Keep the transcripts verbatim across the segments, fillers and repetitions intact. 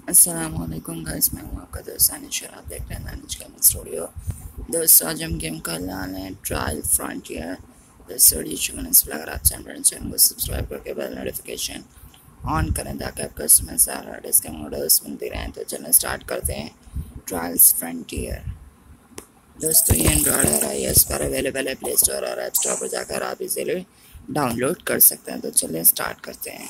अस्सलाम वालेकुम गाइस, मैं हूं आपका दोस्त दानिश और आप देख रहे हैं दानिश गेमिंग स्टूडियो। दोस्तों, आज हम गेम का लान है ट्रायल फ्रंटियर। दोस्तों, अगर आप चैनल को सब्सक्राइब करके बेल नोटिफिकेशन ऑन करें ताकि आपको इसमें सारा डिस्क मॉडल्स मिलते रहें। तो चलें स्टार्ट करते हैं ट्रायल्स फ्रंटियर। दोस्तों, ये एंड्रॉयड और iOS पर अवेलेबल है। प्ले स्टोर और ऐप स्टोर पर जाकर आप इजीली डाउनलोड कर सकते हैं। तो चलें स्टार्ट करते हैं।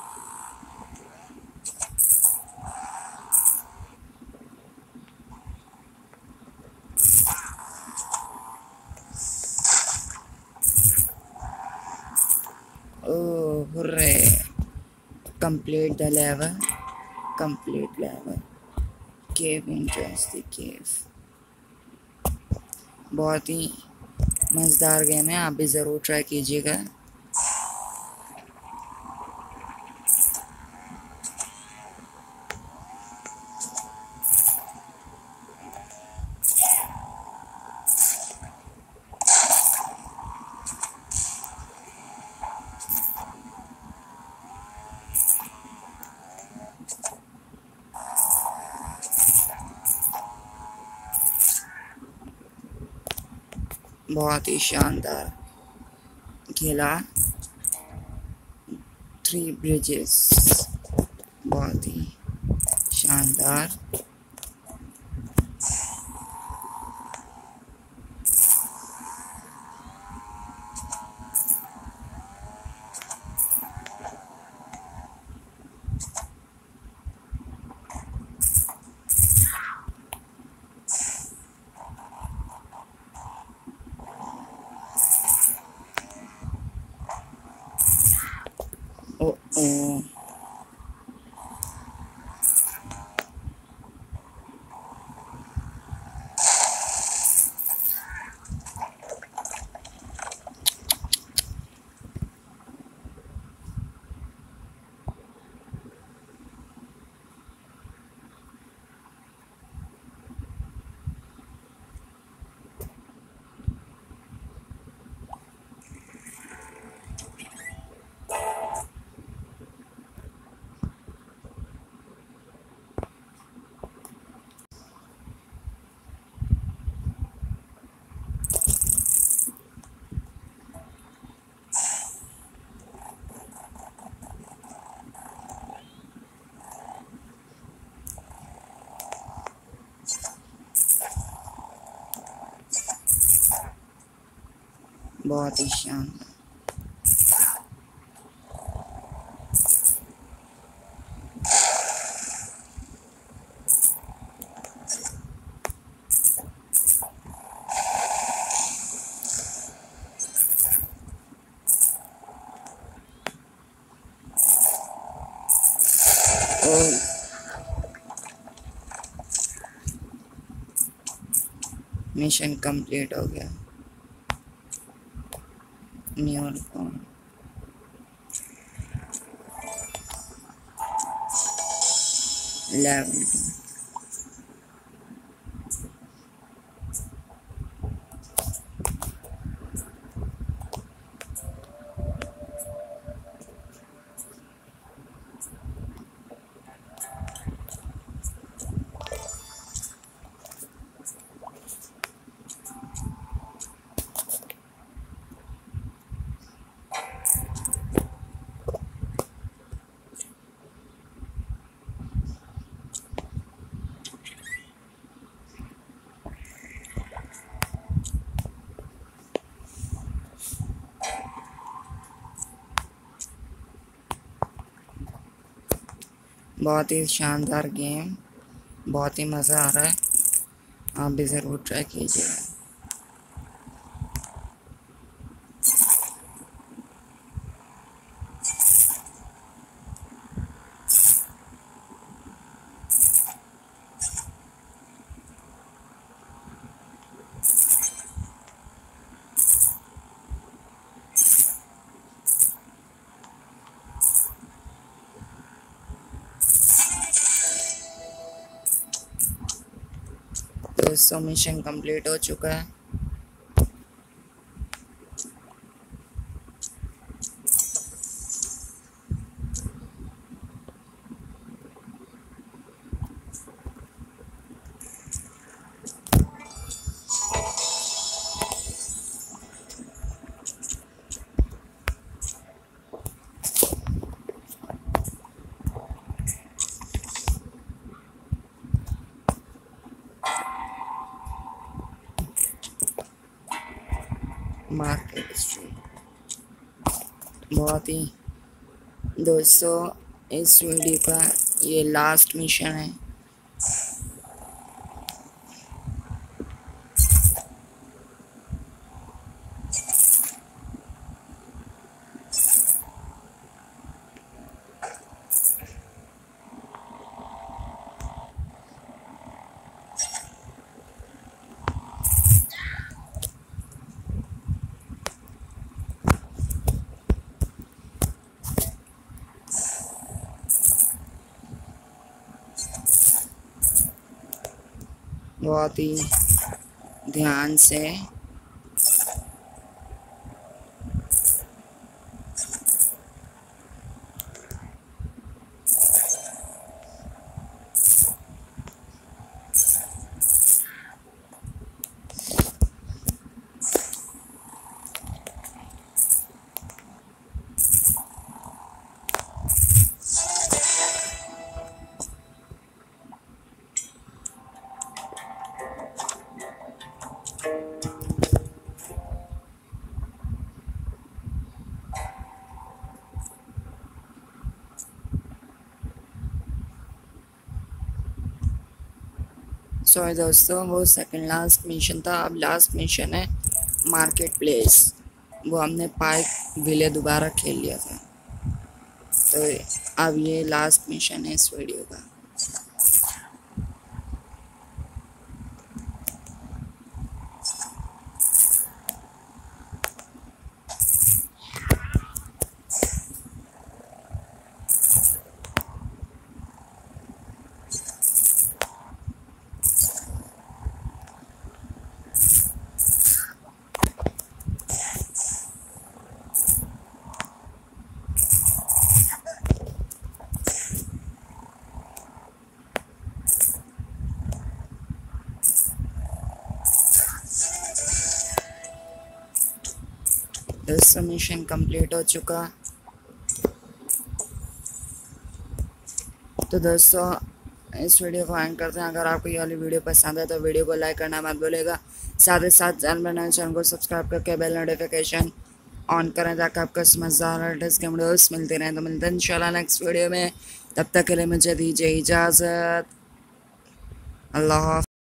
Oh, hooray! Complete the level. Complete level. Cave enters the cave. बहुत ही मज़ेदार गेम है, आप भी ज़रूर ट्राई कीजिएगा। बहुत ही शानदार खेला। थ्री ब्रिजेस, बहुत ही शानदार। ओ ओ बहुत ही शानदार। और मिशन कंप्लीट हो गया। New level two. बहुत ही शानदार गेम, बहुत ही मज़ा आ रहा है, आप भी ज़रूर ट्राई कीजिएगा। दोस्तों, मिशन कंप्लीट हो चुका है। Market street. बहुत ही दोस्तों इस वीडियो का ये लास्ट मिशन है। बहुत ही ध्यान से सॉरी दोस्तों, वो सेकंड लास्ट मिशन था। अब लास्ट मिशन है मार्केट प्लेस। वो हमने पाइक विले दोबारा खेल लिया था, तो अब ये लास्ट मिशन है इस वीडियो का। दोस्तों मिशन कंप्लीट हो चुका। तो दोस्तों इस वीडियो को एंड करते हैं। अगर आपको ये वाली वीडियो पसंद है तो वीडियो को लाइक करना मत भूलिएगा। साथ ही साथ चैनल बनाए चैनल को सब्सक्राइब करके बेल नोटिफिकेशन ऑन करें ताकि आपको मज़ेदार लेटेस्ट के वीडियोस मिलते रहें। तो मिलते हैं इंशाल्लाह नेक्स्ट वीडियो में। तब तक के लिए मुझे दीजिए इजाज़त। अल्लाह हाफ़िज़।